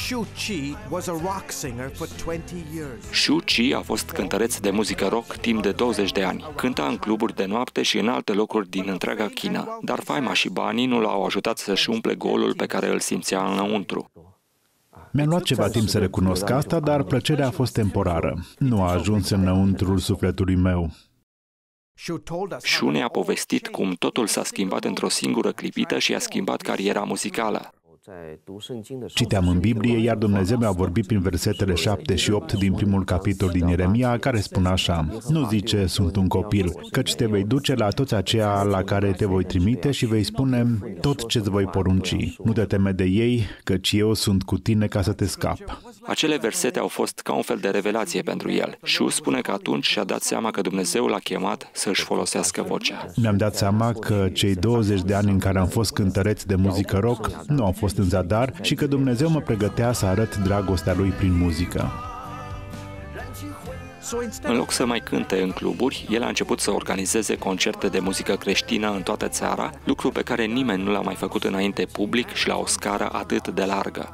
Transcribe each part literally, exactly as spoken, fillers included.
Shu Qi a fost cântăreț de muzică rock timp de douăzeci de ani. Cânta în cluburi de noapte și în alte locuri din întreaga China, dar faima și banii nu l-au ajutat să-și umple golul pe care îl simțea înăuntru. Mi-a luat ceva timp să recunosc asta, dar plăcerea a fost temporară. Nu a ajuns înăuntrul sufletului meu. Shu ne-a povestit cum totul s-a schimbat într-o singură clipită și a schimbat cariera muzicală. Citeam în Biblie, iar Dumnezeu mi-a vorbit prin versetele șapte și opt din primul capitol din Ieremia, care spune așa: nu zice, sunt un copil, căci te vei duce la toți aceia la care te voi trimite și vei spune tot ce-ți voi porunci. Nu te teme de ei, căci eu sunt cu tine ca să te scap. Acele versete au fost ca un fel de revelație pentru el. Shu spune că atunci și-a dat seama că Dumnezeu l-a chemat să-și folosească vocea. Mi-am dat seama că cei douăzeci de ani în care am fost cântăreț de muzică rock nu au fost în zadar și că Dumnezeu mă pregătea să arăt dragostea Lui prin muzică. În loc să mai cânte în cluburi, el a început să organizeze concerte de muzică creștină în toată țara, lucru pe care nimeni nu l-a mai făcut înainte public și la o scară atât de largă.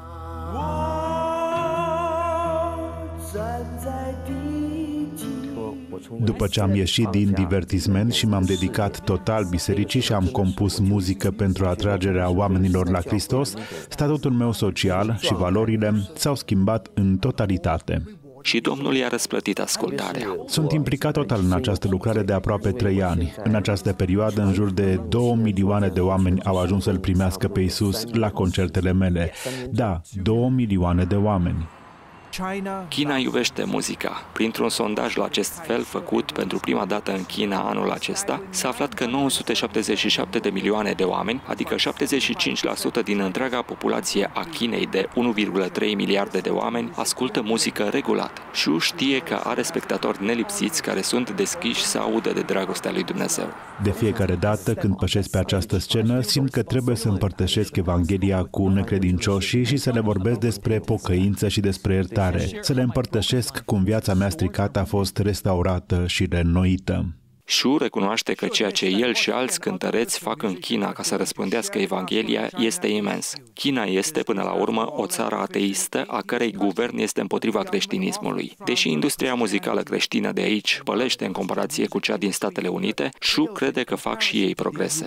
După ce am ieșit din divertisment și m-am dedicat total bisericii și am compus muzică pentru atragerea oamenilor la Hristos, statutul meu social și valorile s-au schimbat în totalitate. Și Domnul i-a răsplătit ascultarea. Sunt implicat total în această lucrare de aproape trei ani. În această perioadă, în jur de două milioane de oameni au ajuns să-L primească pe Iisus la concertele mele. Da, două milioane de oameni. China iubește muzica. Printr-un sondaj la acest fel făcut pentru prima dată în China anul acesta, s-a aflat că nouă sute șaptezeci și șapte de milioane de oameni, adică șaptezeci și cinci la sută din întreaga populație a Chinei de unu virgulă trei miliarde de oameni, ascultă muzică regulat. Shu știe că are spectatori nelipsiți care sunt deschiși să audă de dragostea lui Dumnezeu. De fiecare dată când pășesc pe această scenă, simt că trebuie să împărtășesc Evanghelia cu necredincioșii și să le vorbesc despre pocăință și despre iertare. Să le împărtășesc cum viața mea stricată a fost restaurată și reînnoită. Shu recunoaște că ceea ce el și alți cântăreți fac în China ca să răspândească Evanghelia este imens. China este, până la urmă, o țară ateistă, a cărei guvern este împotriva creștinismului. Deși industria muzicală creștină de aici pălește în comparație cu cea din Statele Unite, Shu crede că fac și ei progrese.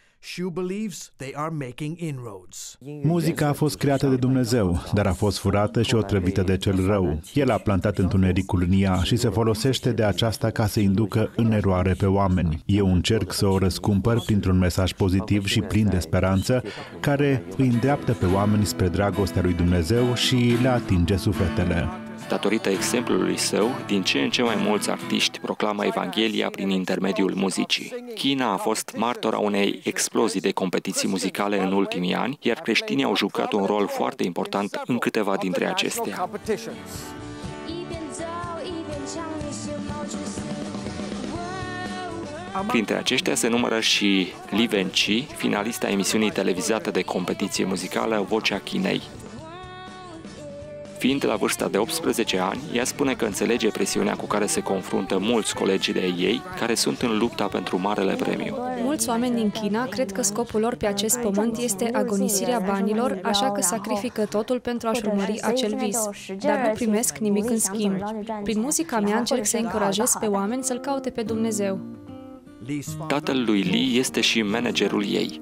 Muzica a fost creată de Dumnezeu, dar a fost furată și otrăvită de cel rău. El a plantat întunericul în ea și se folosește de aceasta ca să inducă în eroare pe oameni. Eu încerc să o răscumpăr printr-un mesaj pozitiv și plin de speranță, care îi îndreaptă pe oameni spre dragostea lui Dumnezeu și le atinge sufletele. Datorită exemplului său, din ce în ce mai mulți artiști proclamă Evanghelia prin intermediul muzicii. China a fost martora unei explozii de competiții muzicale în ultimii ani, iar creștinii au jucat un rol foarte important în câteva dintre acestea. Printre aceștia se numără și Li Wenqi, finalista emisiunii televizate de competiție muzicală Vocea Chinei. Fiind la vârsta de optsprezece ani, ea spune că înțelege presiunea cu care se confruntă mulți colegi de ei care sunt în lupta pentru marele premiu. Mulți oameni din China cred că scopul lor pe acest pământ este agonisirea banilor, așa că sacrifică totul pentru a-și urmări acel vis, dar nu primesc nimic în schimb. Prin muzica mea încerc să încurajez pe oameni să-L caute pe Dumnezeu. Tatăl lui Li este și managerul ei.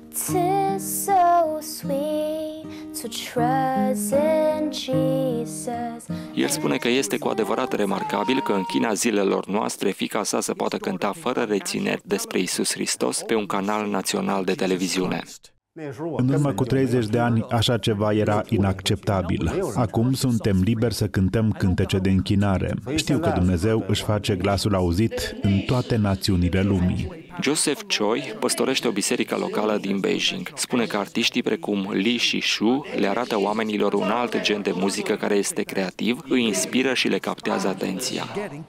El spune că este cu adevărat remarcabil că în China zilelor noastre fiica sa să poată cânta fără rețineri despre Iisus Hristos pe un canal național de televiziune. În urmă cu treizeci de ani, așa ceva era inacceptabil. Acum suntem liberi să cântăm cântece de închinare. Știu că Dumnezeu își face glasul auzit în toate națiunile lumii. Joseph Choi păstorește o biserică locală din Beijing. Spune că artiștii precum Li și Shu le arată oamenilor un alt gen de muzică care este creativ, îi inspiră și le captează atenția.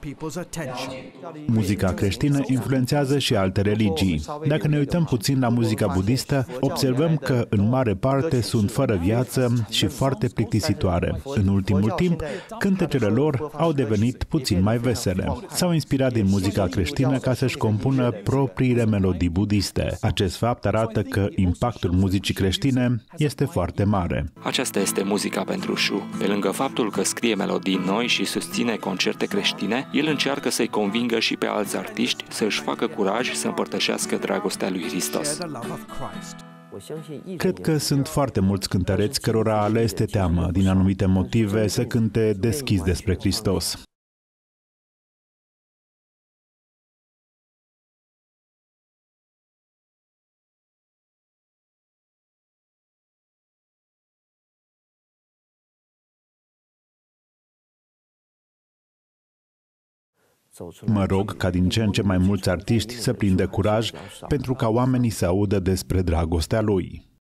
Muzica creștină influențează și alte religii. Dacă ne uităm puțin la muzica budistă, observăm că în mare parte sunt fără viață și foarte plictisitoare. În ultimul timp, cântecele lor au devenit puțin mai vesele. S-au inspirat din muzica creștină ca să-și compună proprii propriile melodii budiste. Acest fapt arată că impactul muzicii creștine este foarte mare. Aceasta este muzica pentru Shu. Pe lângă faptul că scrie melodii noi și susține concerte creștine, el încearcă să-i convingă și pe alți artiști să își facă curaj să împărtășească dragostea lui Hristos. Cred că sunt foarte mulți cântăreți cărora le este teamă, din anumite motive, să cânte deschis despre Hristos. Mă rog ca din ce în ce mai mulți artiști să prindă curaj pentru ca oamenii să audă despre dragostea lui.